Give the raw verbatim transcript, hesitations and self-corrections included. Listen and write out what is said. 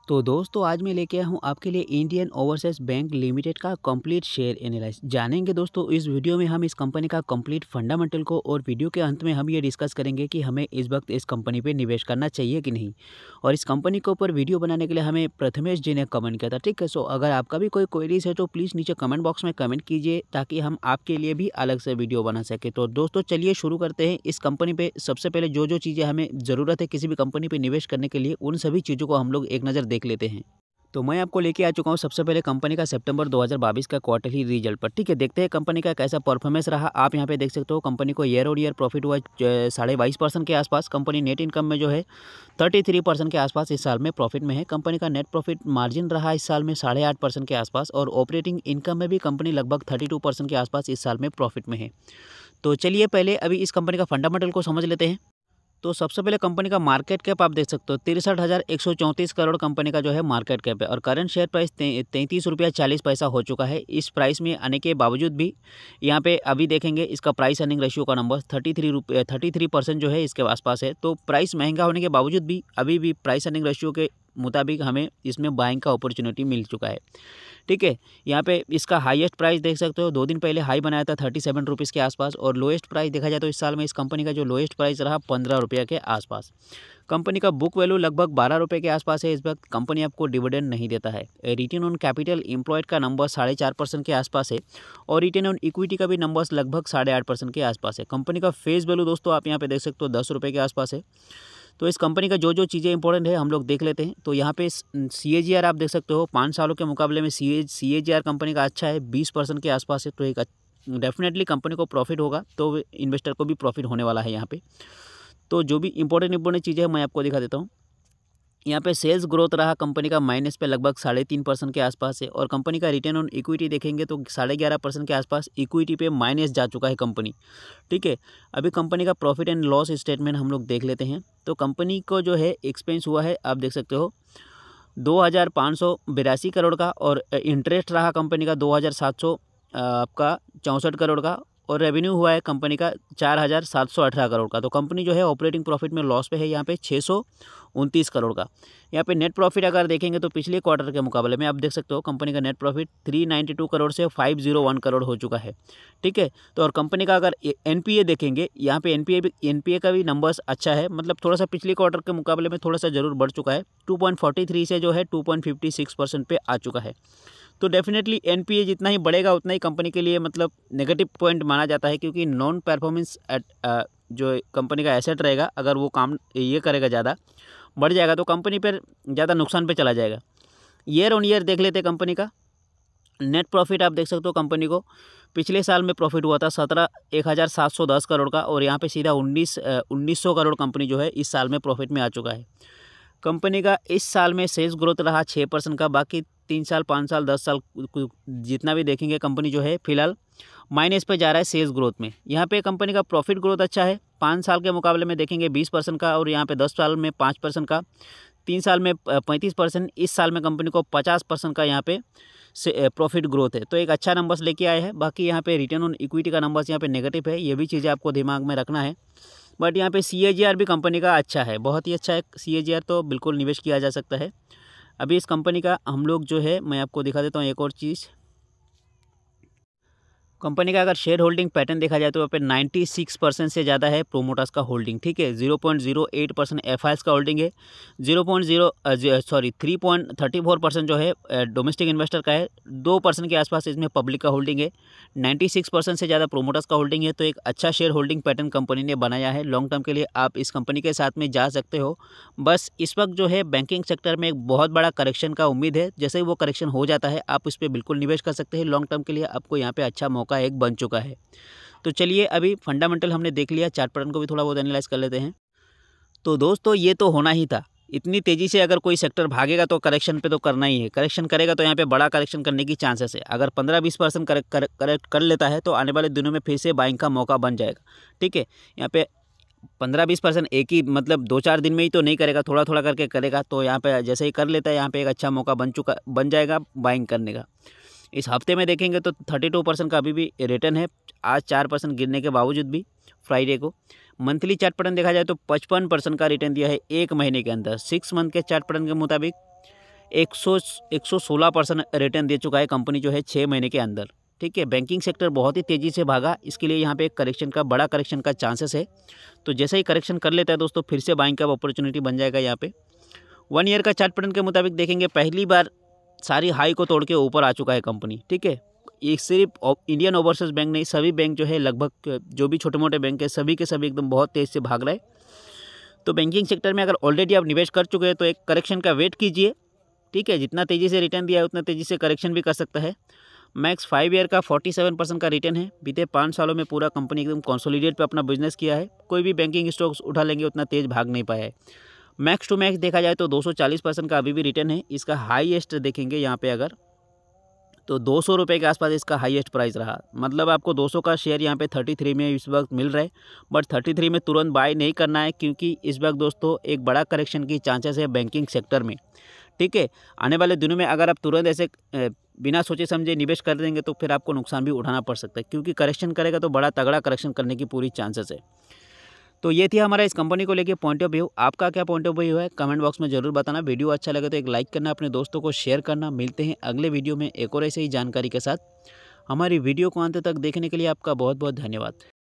तो दोस्तों आज मैं लेके आया हूँ आपके लिए इंडियन ओवरसीज बैंक लिमिटेड का कंप्लीट शेयर एनालिसिस। जानेंगे दोस्तों इस वीडियो में हम इस कंपनी का कंप्लीट फंडामेंटल को, और वीडियो के अंत में हम ये डिस्कस करेंगे कि हमें इस वक्त इस कंपनी पे निवेश करना चाहिए कि नहीं। और इस कंपनी के ऊपर वीडियो बनाने के लिए हमें प्रथमेश जी ने कमेंट किया था। ठीक है, सो अगर आपका भी कोई क्वेरीज है तो प्लीज़ नीचे कमेंट बॉक्स में कमेंट कीजिए ताकि हम आपके लिए भी अलग से वीडियो बना सके। तो दोस्तों चलिए शुरू करते हैं। इस कंपनी पे सबसे पहले जो जो चीज़ें हमें ज़रूरत है किसी भी कंपनी पे निवेश करने के लिए, उन सभी चीज़ों को हम लोग एक नज़र देख लेते हैं। तो मैं आपको लेके आ चुका हूँ सबसे पहले कंपनी का सितंबर दो हज़ार बाईस का क्वार्टरली रिजल्ट पर। ठीक है, देखते हैं कंपनी का कैसा परफॉर्मेंस रहा। आप यहाँ पे देख सकते हो कंपनी को ईयर और ईयर प्रॉफिट हुआ साढ़े बाईस परसेंट के आसपास। कंपनी नेट इनकम में जो है तैंतीस परसेंट के आसपास इस साल में प्रॉफिट में है। कंपनी का नेट प्रॉफिट मार्जिन रहा इस साल में साढ़े आठ परसेंट के आसपास, और ऑपरेटिंग इनकम में भी कंपनी लगभग थर्टी टू परसेंट के आसपास इस साल में प्रॉफिट में है। तो चलिए पहले अभी इस कंपनी का फंडामेंटल को समझ लेते हैं। तो सबसे पहले कंपनी का मार्केट कैप आप देख सकते हो तिरसठ हज़ार एक सौ चौंतीस करोड़ कंपनी का जो है मार्केट कैप है, और करंट शेयर प्राइस तैंतीस रुपया चालीस पैसा हो चुका है। इस प्राइस में आने के बावजूद भी यहाँ पे अभी देखेंगे इसका प्राइस अर्निंग रेशियो का नंबर थर्टी थ्री रुपये थर्टी थ्री परसेंट जो है इसके आसपास है। तो प्राइस महंगा होने के बावजूद भी अभी भी प्राइस अर्निंग रेशियो के मुताबिक हमें इसमें बाइंग का अपॉर्चुनिटी मिल चुका है। ठीक है, यहाँ पे इसका हाईएस्ट प्राइस देख सकते हो, दो दिन पहले हाई बनाया था थर्टी सेवन रुपीज़ के आसपास, और लोएस्ट प्राइस देखा जाए तो इस साल में इस कंपनी का जो लोएस्ट प्राइस रहा पंद्रह रुपये के आसपास। कंपनी का बुक वैल्यू लगभग बारह रुपये के आसपास है। इस वक्त कंपनी आपको डिविडेंड नहीं देता है। रिटर्न ऑन कैपिटल एम्प्लॉयड का नंबर साढ़े चार परसेंट के आसपास है, और रिटर्न ऑन इक्विटी का भी नंबर लगभग साढ़े आठ परसेंट के आसपास है। कंपनी का फेस वैल्यू दोस्तों आप यहाँ पे देख सकते हो दस रुपये के आसपास है। तो इस कंपनी का जो जो चीज़ें इंपॉर्टेंट है हम लोग देख लेते हैं। तो यहाँ पे सी ए जी आर आप देख सकते हो पाँच सालों के मुकाबले में सी ए सी ए जी आर कंपनी का अच्छा है, बीस परसेंट के आसपास है। तो एक डेफिनेटली कंपनी को प्रॉफिट होगा, तो इन्वेस्टर को भी प्रॉफिट होने वाला है यहाँ पे। तो जो भी इंपॉर्टेंट इंपॉर्टेंट चीज़ें हैं मैं आपको दिखा देता हूँ। यहाँ पे सेल्स ग्रोथ रहा कंपनी का माइनस पे लगभग साढ़े तीन परसेंट के आसपास है, और कंपनी का रिटर्न ऑन इक्विटी देखेंगे तो साढ़े ग्यारह परसेंट के आसपास इक्विटी पे माइनस जा चुका है कंपनी। ठीक है, अभी कंपनी का प्रॉफिट एंड लॉस स्टेटमेंट हम लोग देख लेते हैं। तो कंपनी को जो है एक्सपेंस हुआ है आप देख सकते हो दो हज़ार पाँच सौ बिरासी करोड़ का, और इंटरेस्ट रहा कंपनी का दो हज़ार सात सौ आपका चौंसठ करोड़ का, और रेवेन्यू हुआ है कंपनी का चार हज़ार सात सौ अठारह करोड़ का। तो कंपनी जो है ऑपरेटिंग प्रॉफिट में लॉस पे है यहाँ पे छः सौ उनतीस करोड़ का। यहाँ पे नेट प्रॉफिट अगर देखेंगे तो पिछले क्वार्टर के मुकाबले में आप देख सकते हो कंपनी का नेट प्रॉफिट तीन सौ बानवे करोड़ से पाँच सौ एक करोड़ हो चुका है। ठीक है, तो और कंपनी का अगर एन पी ए देखेंगे यहाँ पे एन पी ए भी एन पी ए का भी नंबर्स अच्छा है, मतलब थोड़ा सा पिछले क्वार्टर के मुकाबले में थोड़ा सा जरूर बढ़ चुका है। टू पॉइंट फोर्टी थ्री से जो है two point fifty six percent पे आ चुका है। तो डेफिनेटली एन पी ए जितना ही बढ़ेगा उतना ही कंपनी के लिए मतलब नेगेटिव पॉइंट माना जाता है, क्योंकि नॉन परफॉर्मेंस जो कंपनी का एसेट रहेगा अगर वो काम ये करेगा ज़्यादा बढ़ जाएगा तो कंपनी पर ज़्यादा नुकसान पे चला जाएगा। ईयर ऑन ईयर देख लेते कंपनी का नेट प्रॉफिट आप देख सकते हो कंपनी को पिछले साल में प्रॉफिट हुआ था सत्रह एक हज़ार सात सौ दस करोड़ का, और यहाँ पे सीधा उन्नीस उन्नीस सौ करोड़ कंपनी जो है इस साल में प्रॉफिट में आ चुका है। कंपनी का इस साल में सेल्स ग्रोथ रहा छः परसेंट का, बाकी तीन साल पाँच साल दस साल जितना भी देखेंगे कंपनी जो है फिलहाल माइनस पे जा रहा है सेल्स ग्रोथ में। यहाँ पे कंपनी का प्रॉफिट ग्रोथ अच्छा है, पाँच साल के मुकाबले में देखेंगे बीस परसेंट का, और यहाँ पे दस साल में पाँच परसेंट का, तीन साल में पैंतीस परसेंट, इस साल में कंपनी को पचास परसेंट का यहाँ पे से प्रॉफिट ग्रोथ है। तो एक अच्छा नंबर्स लेके आए हैं। बाकी यहाँ पे रिटर्न ऑन इक्विटी का नंबर्स यहाँ पे नेगेटिव है, ये भी चीज़ें आपको दिमाग में रखना है। बट यहाँ पे सी ए जी आर भी कंपनी का अच्छा है, बहुत ही अच्छा है सी ए जी आर, तो बिल्कुल निवेश किया जा सकता है। अभी इस कंपनी का हम लोग जो है मैं आपको दिखा देता हूँ एक और चीज़। कंपनी का अगर शेयर होल्डिंग पैटर्न देखा जाए तो यहाँ पे छियानवे परसेंट से ज़्यादा है प्रोमोटर्स का होल्डिंग। ठीक है, zero point zero eight percent F I S का होल्डिंग है, zero point zero sorry three point thirty four percent जो है डोमेस्टिक इन्वेस्टर का है, दो परसेंट के आसपास इसमें पब्लिक का होल्डिंग है, छियानवे परसेंट से ज़्यादा प्रोमोटर्स का होल्डिंग है। तो एक अच्छा शेयर होल्डिंग पैटर्न कंपनी ने बनाया है। लॉन्ग टर्म के लिए आप इस कंपनी के साथ में जा सकते हो। बस इस वक्त जो है बैंकिंग सेक्टर में एक बहुत बड़ा करेक्शन का उम्मीद है, जैसे ही वो करेक्शन हो जाता है आप इस पर बिल्कुल निवेश कर सकते हैं। लॉन्ग टर्म के लिए आपको यहाँ पे अच्छा मौका एक बन चुका है। तो चलिए अभी फंडामेंटल हमने देख लिया, चार्ट पैटर्न को भी थोड़ा बहुत एनालाइज कर लेते हैं। तो दोस्तों ये तो होना ही था, इतनी तेज़ी से अगर कोई सेक्टर भागेगा तो करेक्शन पे तो करना ही है। करेक्शन करेगा तो यहाँ पे बड़ा करेक्शन करने की चांसेस है। अगर पंद्रह बीस परसेंट करेक्ट कर, करेक्ट कर लेता है तो आने वाले दिनों में फिर से बाइंग का मौका बन जाएगा। ठीक है, यहाँ पे पंद्रह बीस परसेंट एक ही मतलब दो चार दिन में ही तो नहीं करेगा, थोड़ा थोड़ा करके करेगा। तो यहाँ पे जैसे ही कर लेता है यहाँ पे एक अच्छा मौका बन चुका बन जाएगा बाइंग करने का। इस हफ्ते में देखेंगे तो बत्तीस परसेंट का अभी भी रिटर्न है, आज चार परसेंट गिरने के बावजूद भी फ्राइडे को। मंथली चार्ट पैटर्न देखा जाए तो पचपन परसेंट का रिटर्न दिया है एक महीने के अंदर। सिक्स मंथ के चार्ट पैटर्न के मुताबिक एक सौ एक सौ सोलह परसेंट रिटर्न दे चुका है कंपनी जो है छः महीने के अंदर। ठीक है, बैंकिंग सेक्टर बहुत ही तेज़ी से भागा, इसके लिए यहाँ पे एक करेक्शन का बड़ा करेक्शन का चांसेस है। तो जैसे ही करेक्शन कर लेता है दोस्तों, फिर से बाइंग का अपॉर्चुनिटी बन जाएगा। यहाँ पे वन ईयर का चार्ट पैटर्न के मुताबिक देखेंगे, पहली बार सारी हाई को तोड़ के ऊपर आ चुका है कंपनी। ठीक है, ये सिर्फ इंडियन ओवरसीज बैंक नहीं, सभी बैंक जो है लगभग जो भी छोटे मोटे बैंक है सभी के सभी एकदम बहुत तेज़ से भाग रहे हैं। तो बैंकिंग सेक्टर में अगर ऑलरेडी आप निवेश कर चुके हैं तो एक करेक्शन का वेट कीजिए। ठीक है, जितना तेज़ी से रिटर्न दिया है उतना तेज़ी से करेक्शन भी कर सकता है। मैक्स फाइव ईयर का सैंतालीस परसेंट का रिटर्न है। बीते पाँच सालों में पूरा कंपनी एकदम कंसोलिडेट पे अपना बिजनेस किया है। कोई भी बैंकिंग स्टॉक्स उठा लेंगे उतना तेज़ भाग नहीं पाया है। मैक्स टू मैक्स देखा जाए तो दो सौ चालीस परसेंट का अभी भी रिटर्न है। इसका हाईएस्ट देखेंगे यहाँ पे अगर तो दो सौ रुपये के आसपास इसका हाईएस्ट प्राइस रहा। मतलब आपको दो सौ का शेयर यहाँ पे तैंतीस में इस वक्त मिल रहा है, बट तैंतीस में तुरंत बाय नहीं करना है, क्योंकि इस वक्त दोस्तों एक बड़ा करेक्शन की चांसेस है बैंकिंग सेक्टर में। ठीक है, आने वाले दिनों में अगर आप तुरंत ऐसे बिना सोचे समझे निवेश कर देंगे तो फिर आपको नुकसान भी उठाना पड़ सकता है, क्योंकि करेक्शन करेगा तो बड़ा तगड़ा करेक्शन करने की पूरी चांसेस है। तो ये थी हमारा इस कंपनी को लेके पॉइंट ऑफ व्यू। आपका क्या पॉइंट ऑफ व्यू है कमेंट बॉक्स में जरूर बताना। वीडियो अच्छा लगे तो एक लाइक करना, अपने दोस्तों को शेयर करना। मिलते हैं अगले वीडियो में एक और ऐसे ही जानकारी के साथ। हमारी वीडियो को अंत तक देखने के लिए आपका बहुत बहुत धन्यवाद।